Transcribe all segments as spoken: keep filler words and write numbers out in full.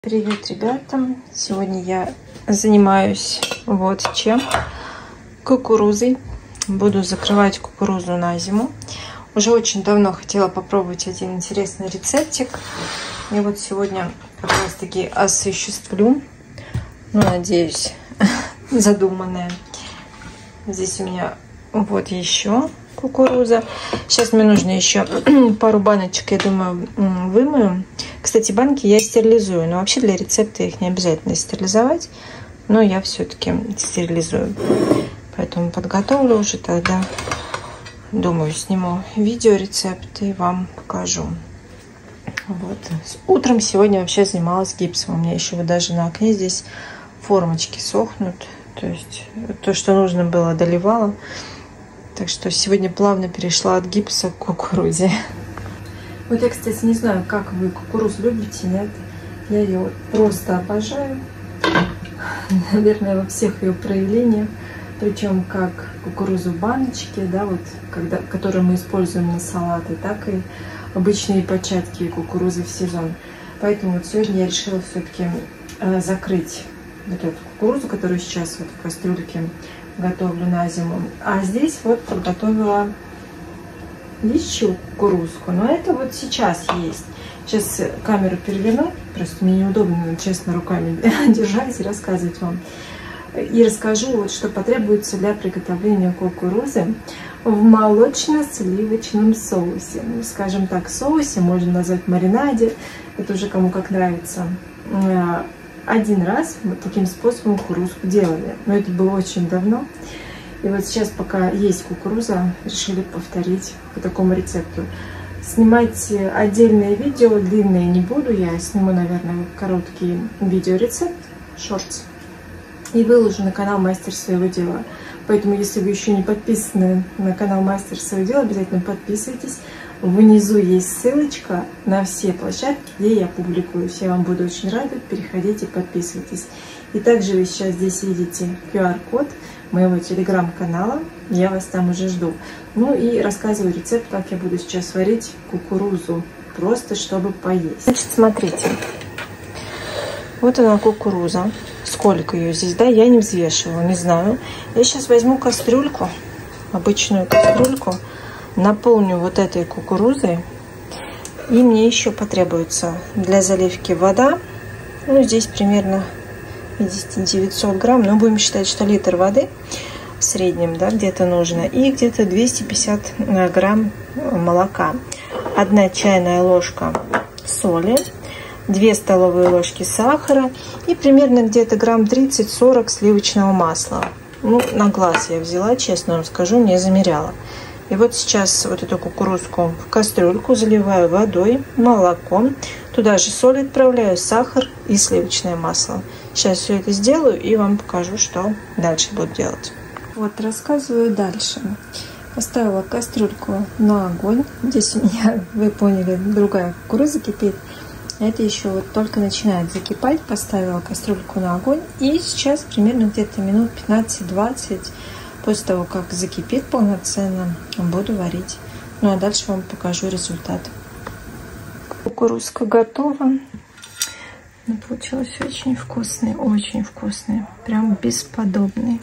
Привет, ребята! Сегодня я занимаюсь вот чем. Кукурузой. Буду закрывать кукурузу на зиму. Уже очень давно хотела попробовать один интересный рецептик. И вот сегодня как раз таки осуществлю. Ну, надеюсь, задуманное. Здесь у меня вот еще кукуруза. Сейчас мне нужно еще пару баночек, я думаю, вымою. Кстати, банки я стерилизую, но вообще для рецепта их не обязательно стерилизовать, но я все-таки стерилизую. Поэтому подготовлю уже тогда, думаю, сниму видео рецепт и вам покажу. Вот. Утром сегодня вообще занималась гипсом. У меня еще вот даже на окне здесь формочки сохнут. То есть то, что нужно было, доливала. Так что сегодня плавно перешла от гипса к кукурузе. Вот я, кстати, не знаю, как вы кукурузу любите, нет? Я ее просто обожаю. Наверное, во всех ее проявлениях. Причем как кукурузу в баночке, да, вот, когда, которую мы используем на салаты, так и обычные початки кукурузы в сезон. Поэтому вот сегодня я решила все-таки э, закрыть вот эту кукурузу, которую сейчас вот в кастрюльке готовлю на зиму. А здесь вот подготовила еще кукурузку. Но это вот сейчас есть. Сейчас камеру переверну. Просто мне неудобно, честно, руками держать и рассказывать вам. И расскажу, вот, что потребуется для приготовления кукурузы в молочно-сливочном соусе. Ну, скажем так, соусе, можно назвать маринаде. Это уже кому как нравится. Один раз вот таким способом кукурузку делали. Но это было очень давно. И вот сейчас, пока есть кукуруза, решили повторить по такому рецепту. Снимать отдельное видео, длинное не буду. Я сниму, наверное, короткий видеорецепт, шортс. И выложу на канал Мастер Своего Дела. Поэтому, если вы еще не подписаны на канал Мастер Своего Дела, обязательно подписывайтесь. Внизу есть ссылочка на все площадки, где я публикуюсь. Я вам буду очень рада. Переходите, подписывайтесь. И также вы сейчас здесь видите ку ар код моего телеграм-канала. Я вас там уже жду. Ну и рассказываю рецепт, как я буду сейчас варить кукурузу. Просто чтобы поесть. Значит, смотрите. Вот она кукуруза. Сколько ее здесь, да? Я не взвешивала, не знаю. Я сейчас возьму кастрюльку, обычную кастрюльку. Наполню вот этой кукурузой. И мне еще потребуется для заливки вода. Ну, здесь примерно, видите, девятьсот грамм. Но будем считать, что литр воды в среднем, да, где-то нужно. И где-то двести пятьдесят грамм молока. Одна чайная ложка соли. две столовые ложки сахара. И примерно где-то грамм тридцать-сорок сливочного масла. Ну, на глаз я взяла, честно вам скажу, не замеряла. И вот сейчас вот эту кукурузку в кастрюльку заливаю водой, молоком. Туда же соль отправляю, сахар и сливочное масло. Сейчас все это сделаю и вам покажу, что дальше буду делать. Вот, рассказываю дальше. Поставила кастрюльку на огонь. Здесь у меня, вы поняли, другая кукуруза кипит. Это еще вот только начинает закипать. Поставила кастрюльку на огонь. И сейчас примерно где-то минут пятнадцать-двадцать. После того, как закипит полноценно, буду варить. Ну а дальше вам покажу результат. Кукурузка готова. Ну, получилось очень вкусный, очень вкусный. Прям бесподобный.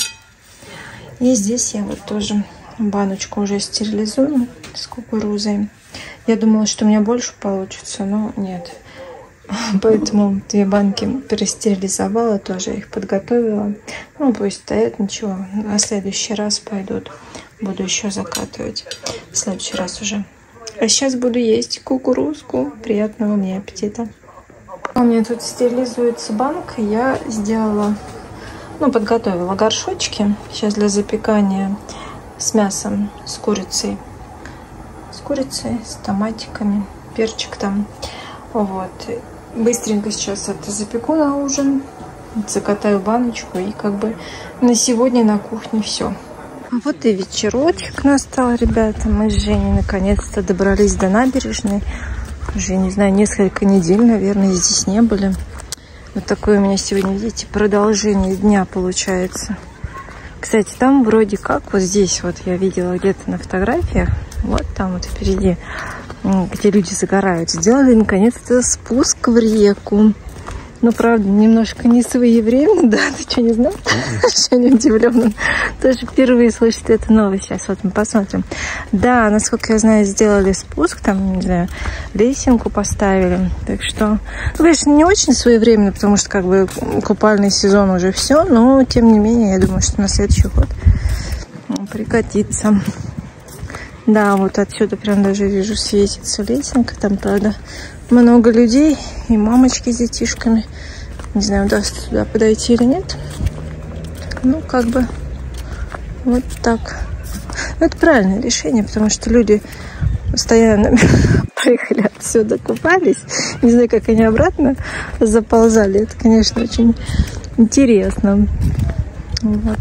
И здесь я вот тоже баночку уже стерилизую с кукурузой. Я думала, что у меня больше получится, но нет. Поэтому две банки перестерилизовала, тоже их подготовила. Ну, пусть стоят, ничего. На следующий раз пойдут. Буду еще закатывать. В следующий раз уже. А сейчас буду есть кукурузку. Приятного мне аппетита. У меня тут стерилизуется банка. Я сделала, ну, подготовила горшочки. Сейчас для запекания с мясом, с курицей. С курицей, с томатиками, перчик там. Вот. Быстренько сейчас это запеку на ужин, закатаю баночку и как бы на сегодня на кухне все. Вот и вечерочек настал, ребята. Мы с Женей наконец-то добрались до набережной. Уже, не знаю, несколько недель, наверное, здесь не были. Вот такое у меня сегодня, видите, продолжение дня получается. Кстати, там вроде как, вот здесь вот я видела где-то на фотографиях, вот там вот впереди, где люди загорают, сделали наконец-то спуск в реку. Ну, правда, немножко не своевременно, да? Ты что, не знал? Вообще не удивлен. Тоже впервые слышит эту новость. Сейчас вот мы посмотрим. Да, насколько я знаю, сделали спуск, там, не знаю, лесенку поставили. Так что, ну, конечно, не очень своевременно, потому что, как бы, купальный сезон уже все, но, тем не менее, я думаю, что на следующий год пригодится. Да, вот отсюда прям даже вижу, светится лесенка. Там, правда, много людей и мамочки с детишками. Не знаю, удастся туда подойти или нет. Ну, как бы, вот так. Ну, это правильное решение, потому что люди постоянно приехали отсюда, купались. Не знаю, как они обратно заползали. Это, конечно, очень интересно. Вот.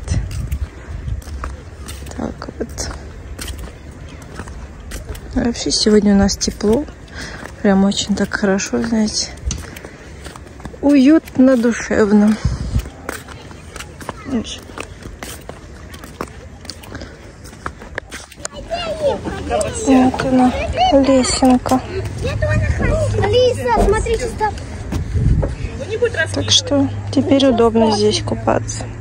Так вот. Вообще сегодня у нас тепло. Прям очень так хорошо, знаете. Уютно, душевно. Вот она, лесенка. Алиса, смотри, что... Так что теперь удобно здесь купаться.